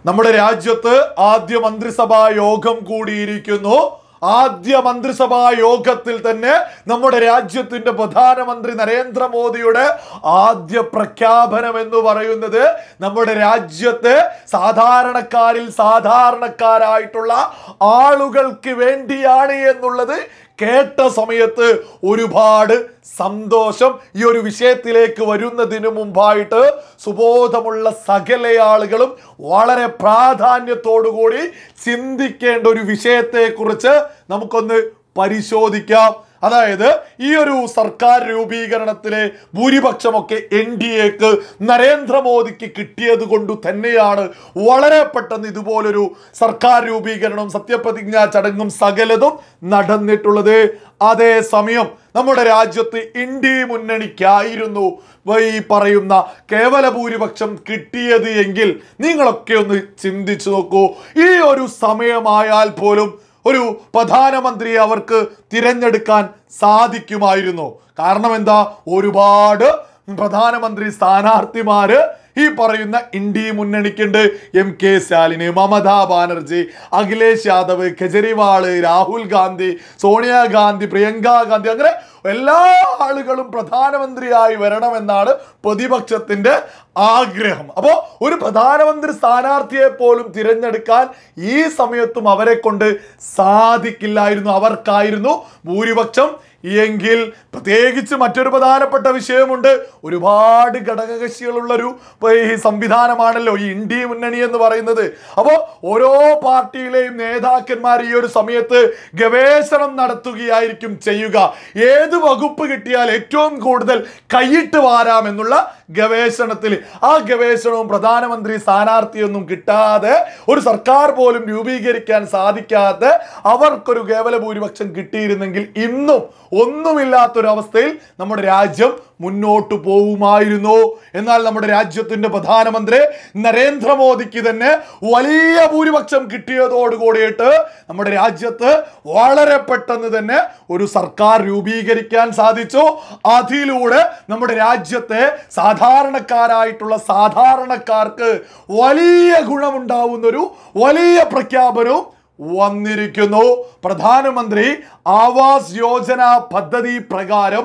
നമ്മുടെ രാജ്യത്ത് ആദ്യ മന്ത്രിസഭാ യോഗം കൂടിയിരിക്കുന്നു. ആദ്യ മന്ത്രിസഭാ യോഗത്തിൽ തന്നെ നമ്മുടെ രാജ്യത്തിന്റെ പ്രധാനമന്ത്രി നരേന്ദ്രമോദിയുടെ ആദ്യ പ്രഖ്യാപനം എന്ന് പറയുന്നത് നമ്മുടെ രാജ്യത്തെ സാധാരണക്കാരിൽ സാധാരണക്കാരായിട്ടുള്ള ആളുകൾക്ക് വേണ്ടിയാണ് എന്നുള്ളത് കേട്ട സമയത്ത് ഒരുപാട് സന്തോഷം. ഈ ഒരു വിഷയത്തിലേക്ക് വരുന്നതിന് മുമ്പായിട്ട് സുബോധമുള്ള സകല ആളുകളും വളരെ പ്രാധാന്യത്തോടുകൂടി ചിന്തിക്കേണ്ട ഒരു വിഷയത്തെക്കുറിച്ച് നമുക്കൊന്ന് പരിശോധിക്കാം. അതായത് ഈ ഒരു സർക്കാർ രൂപീകരണത്തിലെ ഭൂരിപക്ഷമൊക്കെ NDAക്ക് നരേന്ദ്രമോദിക്ക് കിട്ടിയത് കൊണ്ട് തന്നെയാണ് വളരെ പെട്ടെന്ന് ഇതുപോലൊരു സർക്കാർ രൂപീകരണവും സത്യപ്രതിജ്ഞാ ചടങ്ങും സകലതും നടന്നിട്ടുള്ളത്. അതേസമയം നമ്മുടെ രാജ്യത്ത് ഇന്ത്യ മുന്നണിക്കായിരുന്നു ഈ പറയുന്ന കേവല ഭൂരിപക്ഷം കിട്ടിയത് എങ്കിൽ നിങ്ങളൊക്കെ ഒന്ന് ചിന്തിച്ചു നോക്കൂ. ഈ ഒരു സമയമായാൽ പോലും ഒരു പ്രധാനമന്ത്രിയെ അവർക്ക് തിരഞ്ഞെടുക്കാൻ സാധിക്കുമായിരുന്നു. കാരണം എന്താ, ഒരുപാട് പ്രധാനമന്ത്രി സ്ഥാനാർത്ഥിമാര് ഈ പറയുന്ന ഇന്ത്യ മുന്നണിക്കുണ്ട്. MK സ്റ്റാലിന്, മമതാ ബാനർജി, അഖിലേഷ് യാദവ്, കെജ്രിവാള്, രാഹുൽ ഗാന്ധി, സോണിയാഗാന്ധി, പ്രിയങ്ക ഗാന്ധി, അങ്ങനെ എല്ലാ ആളുകളും പ്രധാനമന്ത്രിയായി വരണമെന്നാണ് പ്രതിപക്ഷത്തിന്റെ ആഗ്രഹം. അപ്പോൾ ഒരു പ്രധാനമന്ത്രി സ്ഥാനാർത്ഥിയെ പോലും തിരഞ്ഞെടുക്കാൻ ഈ സമയത്തും അവരെ കൊണ്ട് സാധിക്കില്ലായിരുന്നു. അവർക്കായിരുന്നു ഭൂരിപക്ഷം എങ്കിൽ പ്രത്യേകിച്ച് മറ്റൊരു പ്രധാനപ്പെട്ട വിഷയമുണ്ട്. ഒരുപാട് ഘടകകക്ഷികളുള്ളൊരു ഈ സംവിധാനമാണല്ലോ ഈ ഇന്ത്യ മുന്നണി എന്ന് പറയുന്നത്. അപ്പോൾ ഓരോ പാർട്ടിയിലെയും നേതാക്കന്മാർ ഈ ഒരു സമയത്ത് ഗവേഷണം നടത്തുകയായിരിക്കും ചെയ്യുക. ഏത് വകുപ്പ് കിട്ടിയാൽ ഏറ്റവും കൂടുതൽ കൈയിട്ട് വാരാമെന്നുള്ള ഗവേഷണത്തിൽ ആ ഗവേഷണവും പ്രധാനമന്ത്രി സ്ഥാനാർത്ഥിയൊന്നും കിട്ടാതെ ഒരു സർക്കാർ പോലും രൂപീകരിക്കാൻ സാധിക്കാതെ അവർക്കൊരു കേവല ഭൂരിപക്ഷം കിട്ടിയിരുന്നെങ്കിൽ ഇന്നും ഒന്നുമില്ലാത്തൊരവസ്ഥയിൽ നമ്മുടെ രാജ്യം മുന്നോട്ട് പോവുമായിരുന്നു. എന്നാൽ നമ്മുടെ രാജ്യത്തിന്റെ പ്രധാനമന്ത്രി നരേന്ദ്രമോദിക്ക് തന്നെ വലിയ ഭൂരിപക്ഷം കിട്ടിയതോടുകൂടിയിട്ട് നമ്മുടെ രാജ്യത്ത് വളരെ പെട്ടെന്ന് തന്നെ ഒരു സർക്കാർ രൂപീകരിക്കാൻ സാധിച്ചു. അതിലൂടെ നമ്മുടെ രാജ്യത്തെ സാധാരണക്കാരായിട്ടുള്ള സാധാരണക്കാർക്ക് വലിയ ഗുണമുണ്ടാവുന്നൊരു വലിയ പ്രഖ്യാപനവും വന്നിരിക്കുന്നു. പ്രധാനമന്ത്രി ആവാസ് യോജന പദ്ധതി പ്രകാരം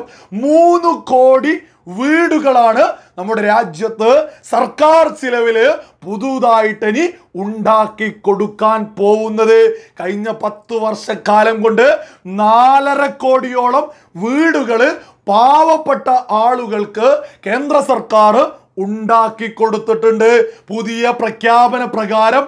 3 കോടി വീടുകളാണ് നമ്മുടെ രാജ്യത്ത് സർക്കാർ ചിലവില് പുതുതായിട്ട് ഇനി ഉണ്ടാക്കി കൊടുക്കാൻ പോകുന്നത്. കഴിഞ്ഞ 10 വർഷക്കാലം കൊണ്ട് 4.5 കോടിയോളം വീടുകള് പാവപ്പെട്ട ആളുകൾക്ക് കേന്ദ്ര സർക്കാർ ഉണ്ടാക്കി കൊടുത്തിട്ടുണ്ട്. പുതിയ പ്രഖ്യാപന പ്രകാരം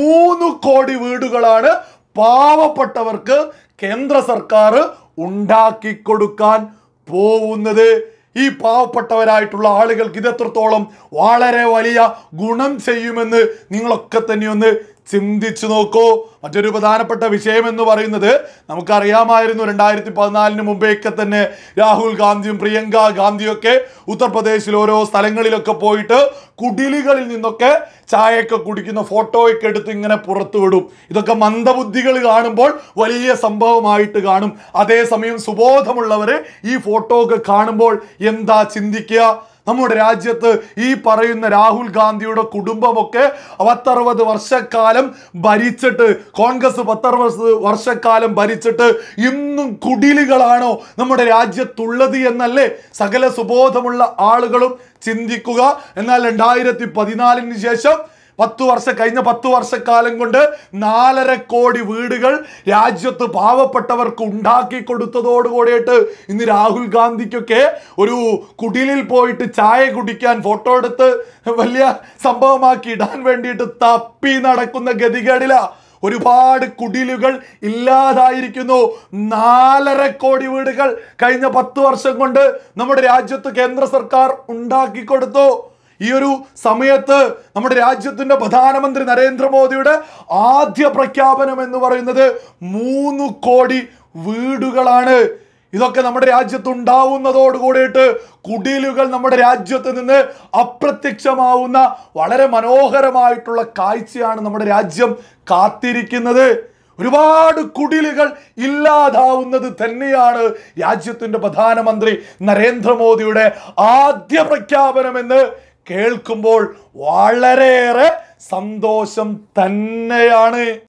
3 കോടി വീടുകളാണ് പാവപ്പെട്ടവർക്ക് കേന്ദ്ര സർക്കാർ ഉണ്ടാക്കി കൊടുക്കാൻ പോകുന്നത്. ഈ പാവപ്പെട്ടവരായിട്ടുള്ള ആളുകൾക്ക് ഇതെത്രത്തോളം വളരെ വലിയ ഗുണം ചെയ്യുമെന്ന് നിങ്ങളൊക്കെ തന്നെ ഒന്ന് ചിന്തിച്ചു നോക്കൂ. മറ്റൊരു പ്രധാനപ്പെട്ട വിഷയം എന്ന് പറയുന്നത് നമുക്കറിയാമായിരുന്നു 2014 മുമ്പേയൊക്കെ തന്നെ രാഹുൽ ഗാന്ധിയും പ്രിയങ്ക ഗാന്ധിയൊക്കെ ഉത്തർപ്രദേശിൽ ഓരോ സ്ഥലങ്ങളിലൊക്കെ പോയിട്ട് കുടിലുകളിൽ നിന്നൊക്കെ ചായയൊക്കെ കുടിക്കുന്ന ഫോട്ടോയൊക്കെ എടുത്ത് ഇങ്ങനെ പുറത്തു വിടും. ഇതൊക്കെ മന്ദബുദ്ധികൾ കാണുമ്പോൾ വലിയ സംഭവമായിട്ട് കാണും. അതേസമയം സുബോധമുള്ളവർ ഈ ഫോട്ടോ ഒക്കെ കാണുമ്പോൾ എന്താ ചിന്തിക്കുക? നമ്മുടെ രാജ്യത്ത് ഈ പറയുന്ന രാഹുൽ ഗാന്ധിയുടെ കുടുംബമൊക്കെ 10-60 വർഷക്കാലം ഭരിച്ചിട്ട്, കോൺഗ്രസ് 10-60 വർഷക്കാലം ഭരിച്ചിട്ട് ഇന്നും കുടിലുകളാണോ നമ്മുടെ രാജ്യത്തുള്ളത് എന്നല്ലേ സകല സുബോധമുള്ള ആളുകളും ചിന്തിക്കുക. എന്നാൽ 2014 ശേഷം കഴിഞ്ഞ 10 വർഷക്കാലം കൊണ്ട് 4.5 കോടി വീടുകൾ രാജ്യത്ത് പാവപ്പെട്ടവർക്ക് ഉണ്ടാക്കി കൊടുത്തതോടുകൂടിയിട്ട് ഇന്ന് രാഹുൽ ഗാന്ധിക്കൊക്കെ ഒരു കുടിലിൽ പോയിട്ട് ചായ കുടിക്കാൻ ഫോട്ടോ എടുത്ത് വലിയ സംഭവമാക്കി ഇടാൻ വേണ്ടിയിട്ട് തപ്പി നടക്കുന്ന ഗതികേടില. ഒരുപാട് കുടിലുകൾ ഇല്ലാതായിരിക്കുന്നു. 4.5 കോടി വീടുകൾ കഴിഞ്ഞ 10 വർഷം കൊണ്ട് നമ്മുടെ രാജ്യത്ത് കേന്ദ്ര സർക്കാർ ഉണ്ടാക്കി കൊടുത്തു. ഈ ഒരു സമയത്ത് നമ്മുടെ രാജ്യത്തിന്റെ പ്രധാനമന്ത്രി നരേന്ദ്രമോദിയുടെ ആദ്യ പ്രഖ്യാപനം എന്ന് പറയുന്നത് 3 കോടി വീടുകളാണ്. ഇതൊക്കെ നമ്മുടെ രാജ്യത്ത് ഉണ്ടാവുന്നതോടുകൂടിയിട്ട് കുടിലുകൾ നമ്മുടെ രാജ്യത്ത് നിന്ന് അപ്രത്യക്ഷമാവുന്ന വളരെ മനോഹരമായിട്ടുള്ള കാഴ്ചയാണ് നമ്മുടെ രാജ്യം കാത്തിരിക്കുന്നത്. ഒരുപാട് കുടിലുകൾ ഇല്ലാതാവുന്നത് തന്നെയാണ് രാജ്യത്തിന്റെ പ്രധാനമന്ത്രി നരേന്ദ്രമോദിയുടെ ആദ്യ പ്രഖ്യാപനമെന്ന് കേൾക്കുമ്പോൾ വളരെയേറെ സന്തോഷം തന്നെയാണ്.